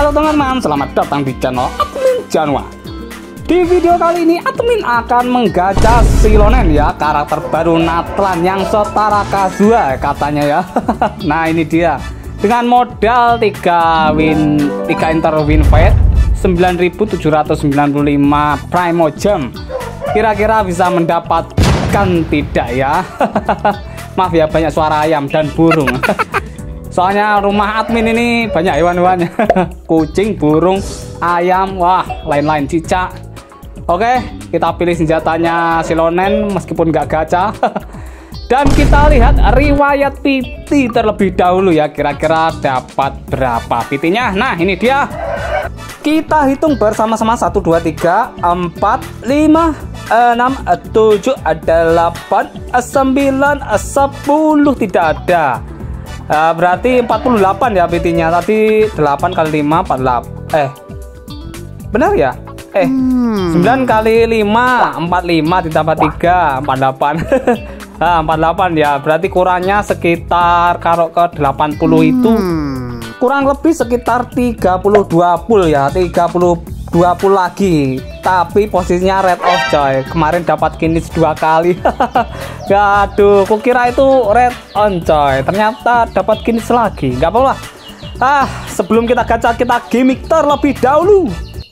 Halo teman-teman, selamat datang di channel Admin Janwa. Di video kali ini admin akan menggacha Silonen ya, karakter baru Natlan yang setara Kazuha katanya ya. Nah ini dia, dengan modal 3 enter win fight 9.795 Primo Gem, kira-kira bisa mendapatkan tidak ya? Maaf ya, banyak suara ayam dan burung. Soalnya rumah admin ini banyak hewan-hewannya. Kucing, burung, ayam, wah lain-lain, cicak. Oke, kita pilih senjatanya Silonen meskipun nggak gacha. Dan kita lihat riwayat PT terlebih dahulu ya, kira-kira dapat berapa PT-nya. Nah ini dia, kita hitung bersama-sama. 1, 2, 3, 4, 5, 6, 7, 8, 9, 10 tidak ada. Berarti 48 ya PT-nya. Tadi 8 kali 5 48. Benar ya? 9 kali 5 45 ditambah 3 48. Nah, 48 ya. Berarti kurangnya sekitar kalau ke 80 itu kurang lebih sekitar 32 pul ya. 32 pul lagi. Tapi posisinya red off coy. Kemarin dapat kinis 2 kali. Aduh, kukira itu red on coy. Ternyata dapat kinis lagi. Nggak apa-apa. Sebelum kita gacha, kita gimmick terlebih dahulu.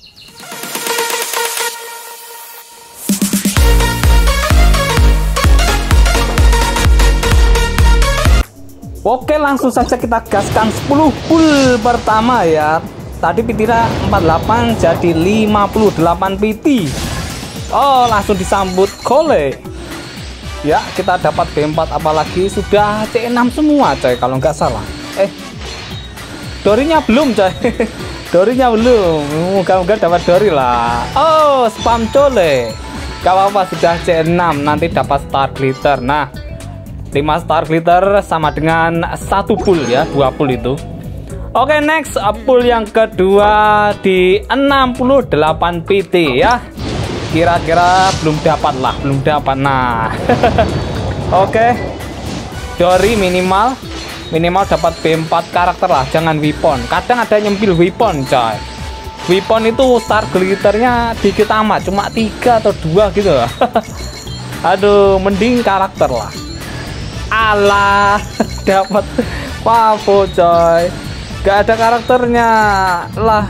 Oke, langsung saja kita gaskan 10 pull pertama ya. Tadi PT-nya 48 jadi 58 PT. Oh, langsung disambut Kole. Ya, kita dapat B4 apalagi sudah C6 semua coy kalau nggak salah. Dorinya belum coy. Dorinya belum. Moga-moga dapat Dori lah. Oh, spam Cole. Gak apa-apa, sudah C6, nanti dapat Star Glitter. Nah, 5 Star Glitter sama dengan 1 pull ya, 2 pull itu. Oke, next pull yang kedua di 68 PT ya. Kira-kira belum dapat lah, belum dapat. Nah. Oke. Dori minimal dapat B4 karakter lah, jangan weapon. Kadang ada nyempil weapon coy. Weapon itu Star Glitternya dikit amat, cuma 3 atau 2 gitu. Aduh, mending karakter lah. Alah, dapat Pavo coy. Gak ada karakternya lah,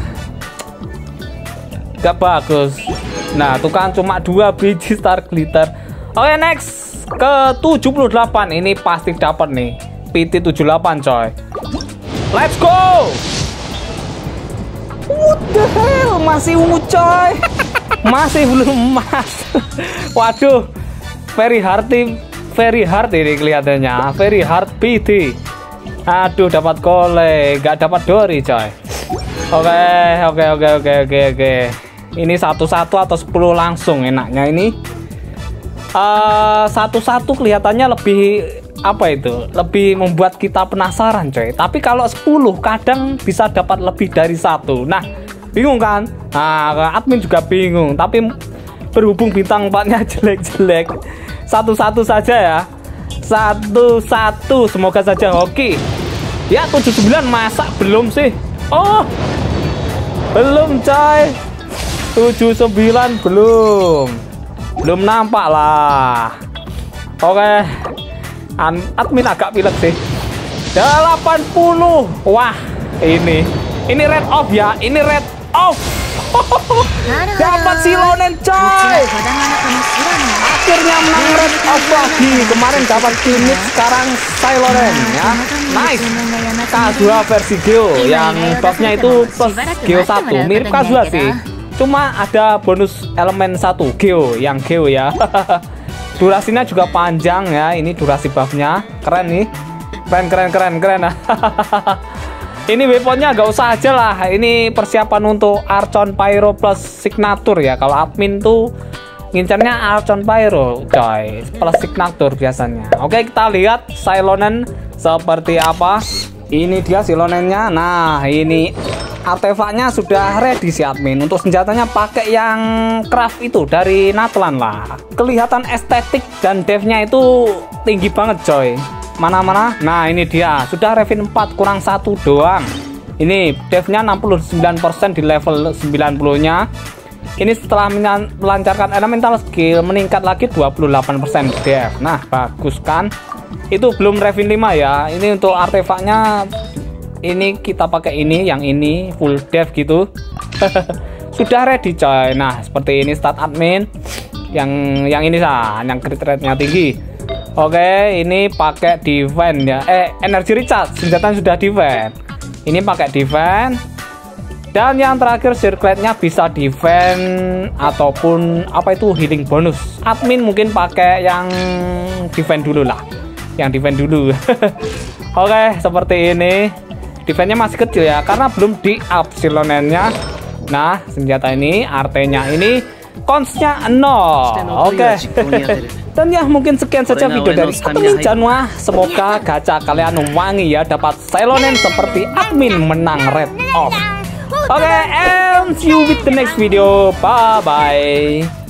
gak bagus. Nah tuh kan cuma 2 biji Star Glitter. Oke, next ke 78. Ini pasti dapat nih PT 78 coy. Let's go. What the hell, masih ungu coy. Masih belum emas. Waduh, very hard ini kelihatannya. Very hard PT. Aduh, dapat Kole, gak dapat Dori coy. Oke. Ini 1-1 atau 10 langsung enaknya ini. 1-1 kelihatannya lebih apa itu? Lebih membuat kita penasaran coy. Tapi kalau 10 kadang bisa dapat lebih dari 1. Nah, bingung kan? Nah, admin juga bingung. Tapi berhubung bintang 4-nya jelek-jelek, 1-1 saja ya. 1-1, semoga saja hoki. Ya, 79 masa belum sih? Oh, belum coy. 79 belum nampak lah. Oke, admin agak pilek sih. 80. Wah, ini red off ya. Ini red off. Dapat Silonen coy. Akhirnya menang red off lagi. Kemarin dapat Kinit, sekarang Silonen ya. Nice. Kazuha versi Geo yang buffnya itu plus Geo 1. Mirip Kazuha sih, cuma ada bonus elemen 1 Geo, yang Geo ya. Durasinya juga panjang ya. Ini durasi buffnya keren nih. Keren. Ini weaponnya gak usah aja lah. Ini persiapan untuk Archon Pyro plus Signature ya. Kalau admin tuh ngincernya Archon Pyro coy, plus Signature biasanya. Oke, kita lihat Silonen seperti apa. Ini dia Silonennya. Nah, ini artefaknya sudah ready si admin. Untuk senjatanya pakai yang craft itu dari Natlan lah. Kelihatan estetik dan devnya itu tinggi banget coy. Mana-mana. Nah ini dia, sudah Revin 4 kurang 1 doang. Ini devnya 69% di level 90-nya. Ini setelah melancarkan elemental skill meningkat lagi 28% dev. Nah, bagus kan? Itu belum Revin 5 ya. Ini untuk artefaknya, ini kita pakai ini, yang ini full dev gitu. Sudah ready coy. Nah, seperti ini stat admin. Yang ini yang crit rate-nya tinggi. Oke, ini pakai defense ya. Energy recharge, senjata sudah defense. Ini pakai defense. Dan yang terakhir circlet-nya bisa defense ataupun apa itu healing bonus. Admin mungkin pakai yang defense dulu lah. Yang defense dulu. Oke, seperti ini. Defense-nya masih kecil ya karena belum di up silonen-nya. Nah, senjata ini RT-nya ini cons-nya 0. Oke. Dan ya mungkin sekian saja video dari admin Janwa. Semoga gacha kalian wangi ya, dapat silonen seperti admin menang Red Off. Okay, and see you with the next video. Bye bye.